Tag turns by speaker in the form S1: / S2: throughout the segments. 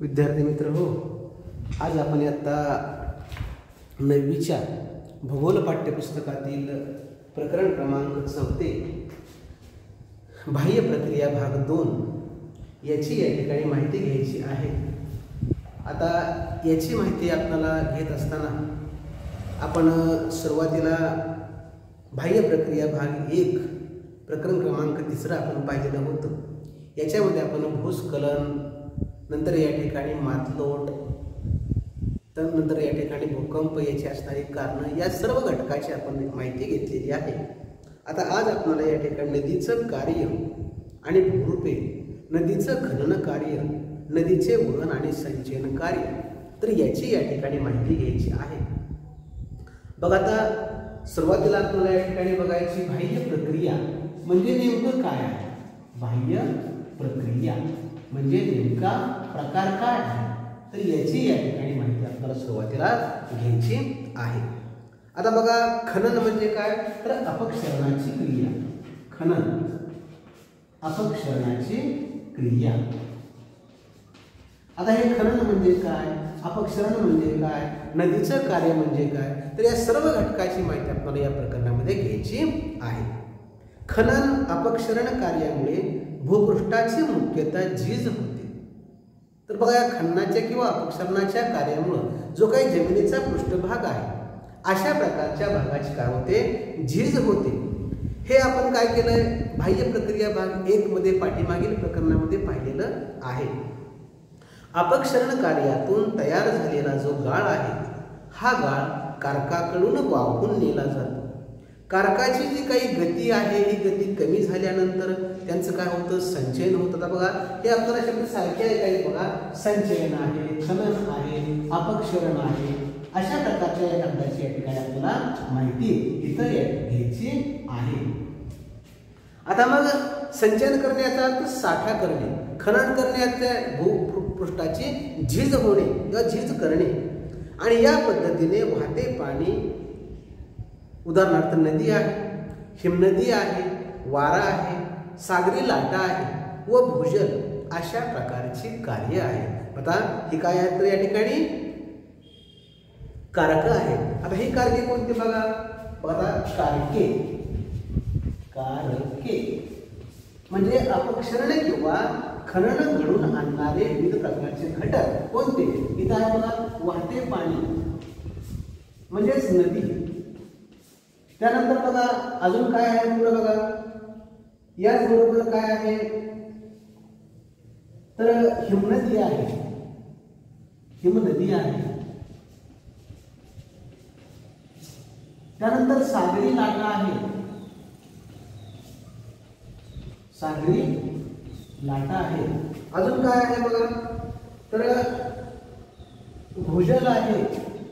S1: विद्यार्थी मित्र हो, आज आपण आता 9वीच्या भूगोल पाठ्यपुस्तकातील प्रकरण क्रमांक 4 बाह्य प्रक्रिया भाग 2 याची या ठिकाणी माहिती घ्यायची आहे। आता याची माहिती आपल्याला घेत असताना आपण सुरुवातीला बाह्य प्रक्रिया भाग 1 प्रकरण क्रमांक 3 आपण पाहिलेलं होतं। याच्यामध्ये आपण भूस्खलन, नंतर या ठिकाणी मातलोट, तर नंतर या ठिकाणी भूकंप याची असणारी कारणं, या सर्व घटकाची आपण माहिती घेतलेली आहे। आता आज आपल्याला या ठिकाणी नदीचं कार्य आणि भूरूपे, नदीचं खनन कार्य, नदीचे वहन आणि संचयन कार्य, तर याची या ठिकाणी माहिती घ्यायची आहे। बघा, आता सुरुवातीला आपल्याला या ठिकाणी बघायची बाह्य प्रक्रिया म्हणजे नेमकं काय आहे। बाह्य प्रक्रिया म्हणजे नेमका प्रकार काय आहे, तर याची या ठिकाणी माहिती आपल्याला सुरुवातीला घ्यायची आहे। आता बघा, खनन म्हणजे काय, तर अपक्षरणाची क्रिया। खनन, अपक्षरणाची क्रिया। आता हे खनन म्हणजे काय, अपक्षरण म्हणजे काय, नदीचं कार्य म्हणजे काय, तर या सर्व घटकाची माहिती आपल्याला या प्रकरणामध्ये घ्यायची आहे। खनन अपक्षरण कार्यामुळे भूपृष्ठाची मुख्यतः झीज होते। तर बघा, या खननाच्या किंवा अपक्षरणाच्या कार्यामुळे जो काही जमिनीचा पृष्ठभाग आहे, अशा प्रकारच्या भागाची काय होते, झीज होते। हे आपण काय केलंय, बाह्य प्रक्रिया भाग 1 मध्ये पाठीमागील प्रकरणामध्ये पाहिलेलं आहे। अपक्षरण कार्यातून तयार झालेला जो गाळ आहे, हा गाळ कारकाकडून वाहून नेला जातो। कारकाची जी काही गती आहे, ही गती कमी झाल्यानंतर त्यांचं काय होतं, संचयन होतं। बघा, हे आपल्याला शब्द सारखे आहे काही, बघा, संचयन आहे, खनन आहे, अपक्षरण आहे, अशा प्रकारच्या या शब्दाची या ठिकाणी आपल्याला माहिती इथं घ्यायची आहे। आता मग संचयन करण्याचा अर्थ साठा करणे, खनन करण्याचा भूपृष्ठाची झीज होणे किंवा झीज करणे, आणि या पद्धतीने वाहते पाणी, उदाहरणार्थ नदी आहे, हिमनदी आहे, वारा आहे, सागरी लाटा आहे व भूजल, अशा प्रकारची कार्य आहे। आता ही काय आहे, तर या ठिकाणी कारक आहे। आता ही कारके कोणती बघा, कारके, कारके म्हणजे अपक्षरण किंवा खनन घडून आणणारे विविध प्रकारचे घटक कोणते, इथं आहे बघा, वाहते पाणी म्हणजेच नदी। त्यानंतर बघा अजून काय आहे पुढे, बघा याच बरोबर काय आहे, तर हिमनदी आहे, हिमनदी आहे। त्यानंतर सागरी लाटा आहे, सागरी लाटा आहे। अजून काय आहे बघा, तर भूजल आहे,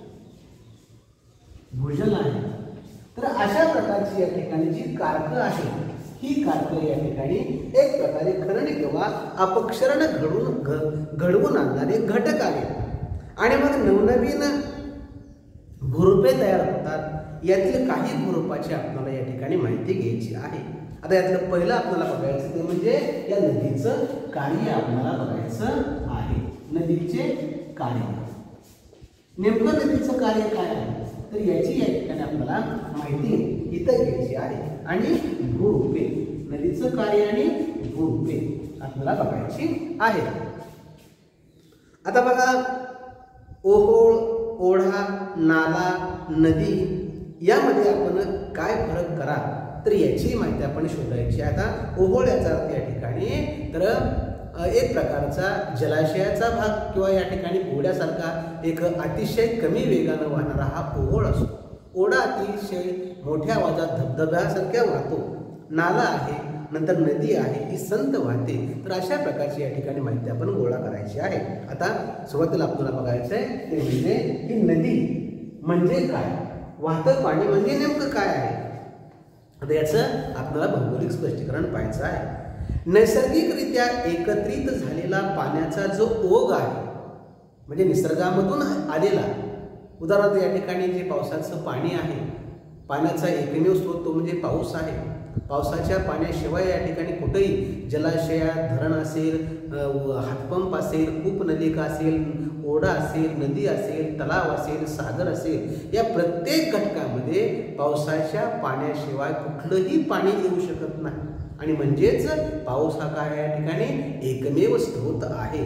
S1: भूजल आहे। तर अशा प्रकारची या ठिकाणी जी कारक आहे, ही कारक या ठिकाणी एक प्रकारे खनन किंवा अपक्षरण घडवून आणणारे घटक आहेत। आणि मग नवनवीन भूरूपे तयार होतात। यातील काही भूरूपाची आपल्याला या ठिकाणी माहिती घ्यायची आहे। आता यातलं पहिलं आपल्याला बघायचं ते म्हणजे या नदीचं कार्य आपल्याला बघायचं आहे। नदीचे कार्य, नेमकं नदीचं कार्य काय आहे, तर याची या ठिकाणी आपल्याला माहिती इथं घ्यायची आहे। आणि भूरूपे, नदीचं कार्य आणि भूरूपे आपल्याला बघायची आहे। आता बघा, ओहोळ, ओढा, नाला, नदी यामध्ये आपण काय फरक करा, तर याची माहिती आपण शोधायची आहे। आता ओहोळ याचा अर्थ या ठिकाणी तर एक प्रकारचा जलाशयाचा भाग किंवा या ठिकाणी ओढ्यासारखा एक अतिशय कमी वेगानं वाहणारा हा ओहोळ असतो। ओढा अतिशय मोठ्या आवाजात धबधब्यासारख्या वाहतो। नाला आहे, नंतर नदी आहे, ही संत वाहते। तर अशा प्रकारची या ठिकाणी माहिती आपण गोळा करायची आहे। आता सुरुवातीला आपल्याला बघायचं आहे ते म्हणजे ही नदी म्हणजे काय, वाहतं पाणी म्हणजे नेमकं काय आहे। आता याचं आपल्याला भौगोलिक स्पष्टीकरण पाहायचं आहे। नैसर्गिकरित्या एकत्रित झालेला पाण्याचा जो ओघ आहे, म्हणजे निसर्गामधून आलेला, उदाहरणार्थ या ठिकाणी जे पावसाचं पाणी आहे, पाण्याचा एकमेव स्रोत तो म्हणजे पाऊस आहे। पावसाच्या पाण्याशिवाय या ठिकाणी कुठेही जलाशयात धरण असेल, हातपंप असेल, कूपनलिका असेल, ओढा असेल, नदी असेल, तलाव असेल, सागर असेल, या प्रत्येक घटकामध्ये पावसाच्या पाण्याशिवाय कुठलंही पाणी येऊ शकत नाही. आणि म्हणजेच पाऊस हा काय या ठिकाणी एकमेव स्रोत आहे.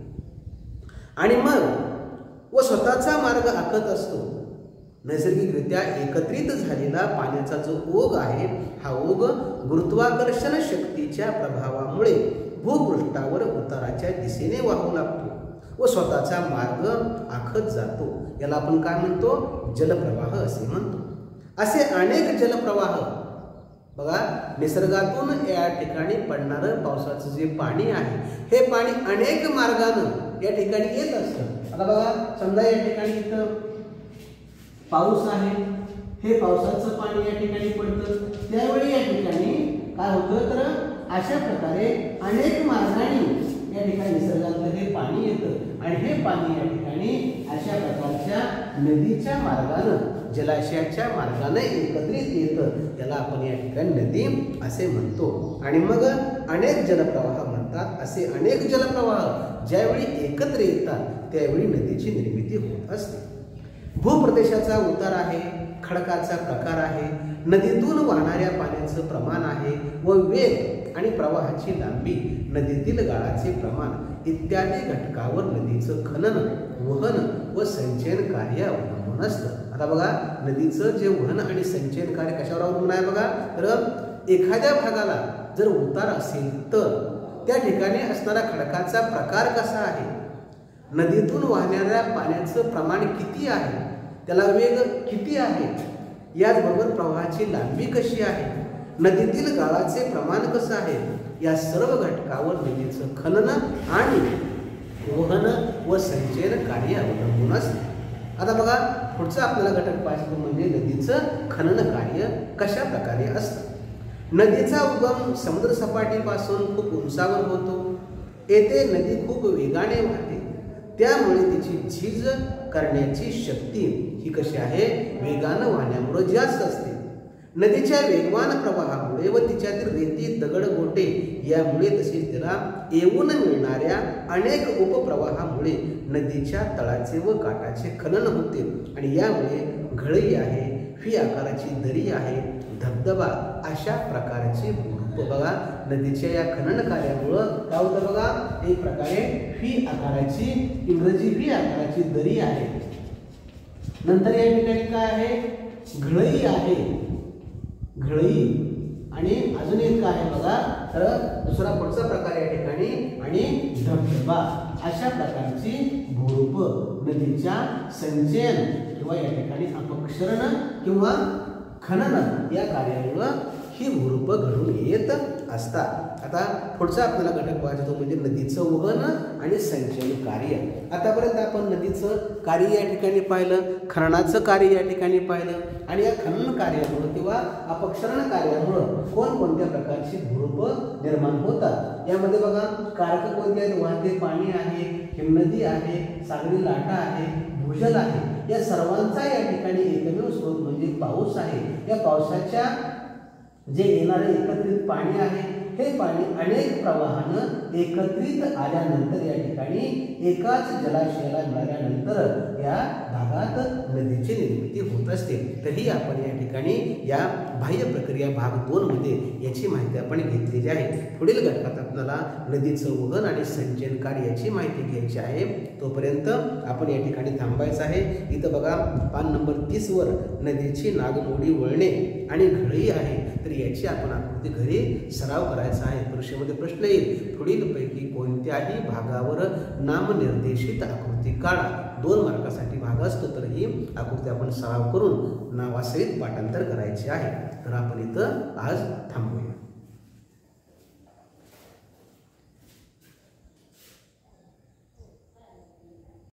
S1: आणि मग व स्वतःचा मार्ग आखत असतो. नैसर्गिकरित्या एकत्रित झालेला पाण्याचा जो ओघ आहे, हा ओघ गुरुत्वाकर्षण शक्तीच्या प्रभावामुळे भूपृष्ठावर उताराच्या दिशेने वाहू लागतो व स्वतःचा मार्ग आखत जातो. याला आपण काय म्हणतो? जलप्रवाह असे म्हणतो. असे अनेक जलप्रवाह बघा, निसर्गातून या ठिकाणी पडणारं पावसाचं जे पाणी आहे, हे पाणी अनेक मार्गानं या ठिकाणी येत असतं. आता बघा, समजा या ठिकाणी इथं पाऊस आहे, हे पावसाचं पाणी या ठिकाणी पडतं. त्यावेळी या ठिकाणी काय होतं, तर अशा प्रकारे अनेक मार्गाने या ठिकाणी निसर्गातलं हे पाणी येतं आणि हे पाणी या ठिकाणी अशा प्रकारच्या नदीच्या मार्गानं, जलाशयाच्या मार्गाने एकत्रित येतं. याला आपण या ठिकाणी नदी असे म्हणतो. आणि मग अनेक जलप्रवाह म्हणतात. असे अनेक जलप्रवाह ज्यावेळी एकत्र येतात त्यावेळी नदीची निर्मिती होत असते. भूप्रदेशाचा उतार आहे, खडकाचा प्रकार आहे, नदीतून वाहणाऱ्या पाण्याचं प्रमाण आहे व वेग आणि प्रवाहाची लांबी, नदीतील गाळाचे प्रमाण इत्यादी घटकावर नदीचं खनन, वहन व संचयन कार्य अवलंबून असतं. आता बघा, नदीचं जे वहन आणि संचयन कार्य कशावर अवलंबून आहे बघा, तर एखाद्या भागाला जर उतार असेल तर त्या ठिकाणी असणारा खडकाचा प्रकार कसा आहे, नदीतून वाहणाऱ्या पाण्याचं प्रमाण किती आहे, त्याला वेग किती आहे, याचबरोबर प्रवाहाची लांबी कशी आहे, नदीतील गाळाचे प्रमाण कसं आहे, या सर्व घटकावर नदीचं खनन आणि वहन व संचयन कार्य अवलंबून असते. आता बघा, पुढचा आपल्याला घटक पाहिजे म्हणजे नदीचं खनन कार्य कशा प्रकारे असतं. नदीचा उगम समुद्र सपाटीपासून खूप उंचावर होतो. येथे नदी खूप वेगाने वाहते, त्यामुळे तिची झीज करण्याची शक्ती ही कशी आहे, वेगानं वाहण्यामुळे जास्त असते. नदीच्या वेगवान प्रवाहामुळे व तिच्यातील रेती, दगड, गोटे यामुळे तसेच तिला येऊन मिळणाऱ्या अनेक उपप्रवाहामुळे नदीच्या तळाचे व काठाचे खनन होते आणि यामुळे घळई आहे, फी आकाराची दरी आहे, धबधबा अशा प्रकारचे भूरूप बघा नदीच्या या खनन कार्यामुळं काय होतं बघा, एक प्रकारे फी आकाराची, इंग्रजी फी आकाराची दरी आहे. नंतर या ठिकाणी काय आहे, घळई आहे, घळई आणि अजून एक काय आहे बघा, तर दुसरा पुढचा प्रकार या ठिकाणी आणि धबधबा अशा प्रकारची भूरूप नदीच्या संचयन किंवा या ठिकाणी अपक्षरण किंवा खनन या कार्यामुळं ही भूरूप घडून येत असतात. आता पुढचा आपल्याला घटक पाहायचा तो म्हणजे नदीचं वहन आणि संचयन कार्य. आतापर्यंत आपण नदीचं कार्य या ठिकाणी पाहिलं, खननाचं कार्य या ठिकाणी पाहिलं आणि या खनन कार्यामुळं किंवा अपक्षरण कार्यामुळं कोणकोणत्या प्रकारची भूरूप निर्माण होतात. यामध्ये बघा, कारक कोणते आहेत, वाहते पाणी आहे, हिमनदी आहे, सागरी लाटा आहे, भूजल आहे. या सर्वांचा या ठिकाणी एकमेव स्रोत म्हणजे पाऊस आहे. या पावसाच्या जे येणारे एकत्रित पाणी आहे, हे पाणी अनेक प्रवाहानं एकत्रित आल्यानंतर या ठिकाणी एकाच जलाशयाला मिळाल्यानंतर या भागात नदीची निर्मिती होत असते. तरी आपण या ठिकाणी या बाह्य प्रक्रिया भाग 2 मध्ये याची माहिती आपण घेतलेली आहे. पुढील घटकात आपल्याला नदीचं वहन आणि संचयन कार्याची माहिती घ्यायची आहे. तोपर्यंत आपण या ठिकाणी थांबायचं आहे. इथं बघा, पान नंबर 30 वर नदीची नागमोडी, वळणे आणि घळई आहे. तर याची आपण आकृती घरी सराव करायचा आहे. परीक्षेमध्ये प्रश्न येईल, पुढीलपैकी कोणत्याही भागावर नामनिर्देशित आकृती काढा. 2 मार्कासाठी भाग असतो, तर ही आकृती आपण सराव करून नावासहित पाठांतर करायचे आहे. तर आपण इथं आज थांबूया.